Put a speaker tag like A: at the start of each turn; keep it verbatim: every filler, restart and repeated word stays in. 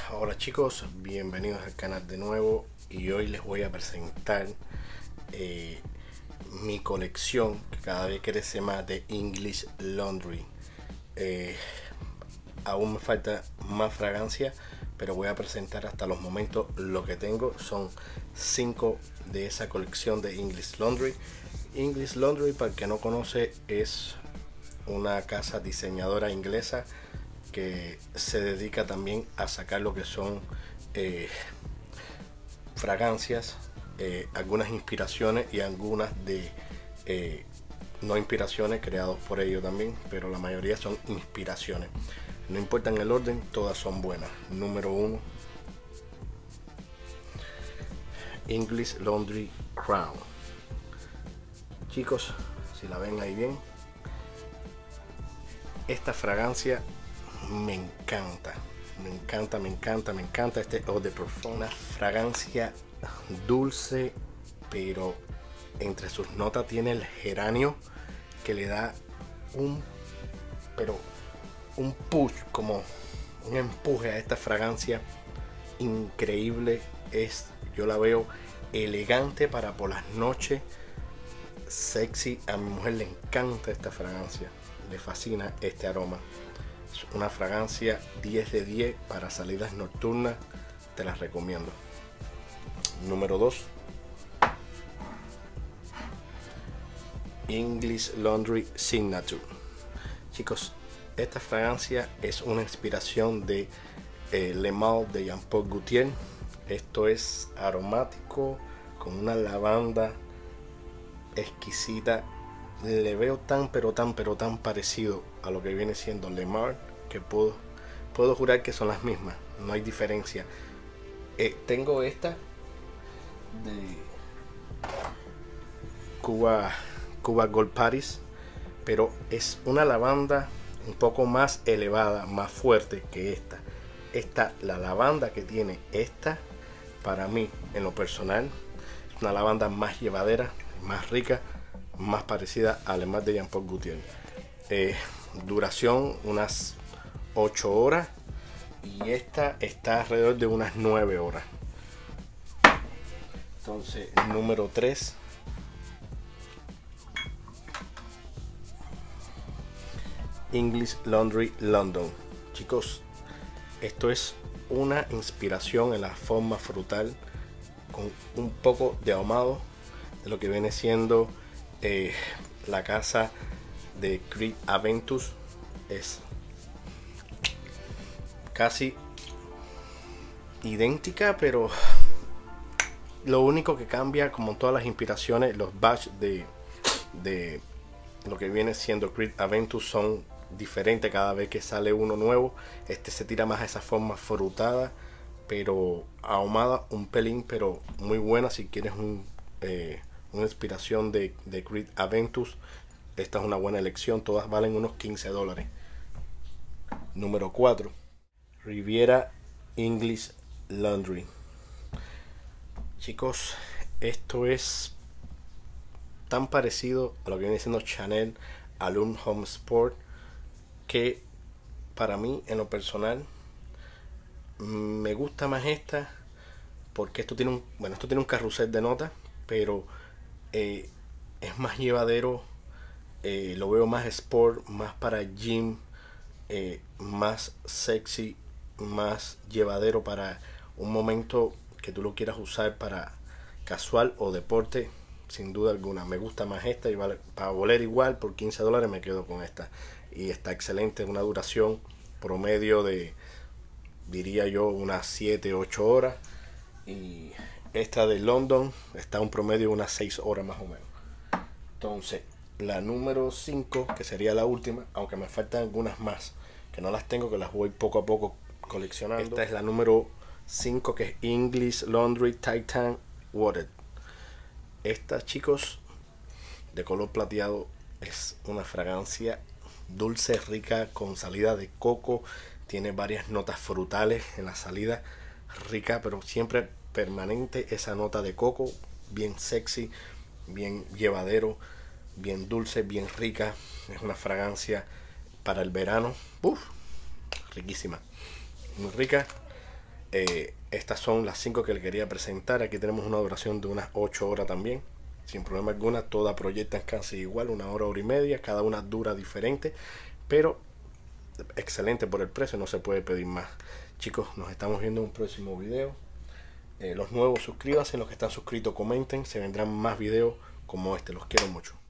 A: Hola chicos, bienvenidos al canal de nuevo y hoy les voy a presentar eh, mi colección que cada vez crece más de English Laundry. Eh, aún me falta más fragancia, pero voy a presentar hasta los momentos lo que tengo. Son cinco de esa colección de English Laundry. English Laundry, para el que no conoce, es una casa diseñadora inglesa que se dedica también a sacar lo que son eh, fragancias, eh, algunas inspiraciones y algunas de eh, no inspiraciones creados por ellos también, pero la mayoría son inspiraciones. No importa en el orden, todas son buenas. Número uno, English Laundry Crown. Chicos, si la ven ahí bien, esta fragancia me encanta, me encanta, me encanta, me encanta. Este Eau de Parfum, una fragancia dulce, pero entre sus notas tiene el geranio que le da un, pero un push, como un empuje a esta fragancia increíble. Es, yo la veo elegante para por las noches, sexy. A mi mujer le encanta esta fragancia, le fascina este aroma. Es una fragancia diez de diez para salidas nocturnas, te las recomiendo. Número dos, English Laundry Signature. Chicos, esta fragancia es una inspiración de eh, Le Male de Jean Paul Gaultier. Esto es aromático con una lavanda exquisita. Le veo tan pero tan pero tan parecido a lo que viene siendo Le Male que puedo, puedo jurar que son las mismas, no hay diferencia. Eh, tengo esta de Cuba, Cuba Gold Paris, pero es una lavanda un poco más elevada, más fuerte que esta. Esta, la lavanda que tiene esta, para mí en lo personal, es una lavanda más llevadera, más rica, más parecida a Le Male de Jean Paul Gaultier. Eh, duración unas ocho horas y esta está alrededor de unas nueve horas. Entonces, número tres, English Laundry London. Chicos, esto es una inspiración en la forma frutal con un poco de ahumado de lo que viene siendo eh, la casa de Creed Aventus. Es casi idéntica, pero lo único que cambia, como todas las inspiraciones, los batch de, de lo que viene siendo Creed Aventus son diferentes cada vez que sale uno nuevo. Este se tira más a esa forma frutada, pero ahumada un pelín, pero muy buena si quieres un, eh, una inspiración de, de Creed Aventus. Esta es una buena elección, todas valen unos quince dólares. Número cuatro, Riviera English Laundry. Chicos, esto es tan parecido a lo que viene siendo Chanel Alum Home Sport, que para mí en lo personal me gusta más esta, porque esto tiene un, bueno, esto tiene un carrusel de notas, pero eh, es más llevadero. Eh, lo veo más sport, más para gym, eh, más sexy, más llevadero para un momento que tú lo quieras usar para casual o deporte. Sin duda alguna me gusta más esta, y vale, para voler igual por quince dólares me quedo con esta, y está excelente. Una duración promedio de, diría yo, unas siete ocho horas, y esta de London está un promedio de unas seis horas más o menos. Entonces, la número cinco, que sería la última, aunque me faltan algunas más que no las tengo, que las voy poco a poco coleccionando. Esta es la número cinco, que es English Laundry Titan Water. Esta, chicos, de color plateado, es una fragancia dulce, rica, con salida de coco. Tiene varias notas frutales en la salida, rica, pero siempre permanente esa nota de coco, bien sexy, bien llevadero, bien dulce, bien rica. Es una fragancia para el verano. Uf, riquísima, muy rica. Eh, estas son las cinco que le quería presentar. Aquí tenemos una duración de unas ocho horas también, sin problema alguna. Todas proyectan casi igual, una hora, hora y media. Cada una dura diferente, pero excelente por el precio, no se puede pedir más. Chicos, nos estamos viendo en un próximo video. Eh, los nuevos suscríbanse, los que están suscritos comenten, se vendrán más videos como este. Los quiero mucho.